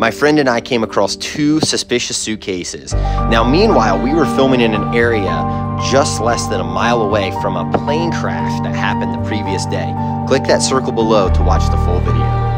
my friend and I came across two suspicious suitcases. Now, meanwhile, we were filming in an area just less than a mile away from a plane crash that happened the previous day. Click that circle below to watch the full video.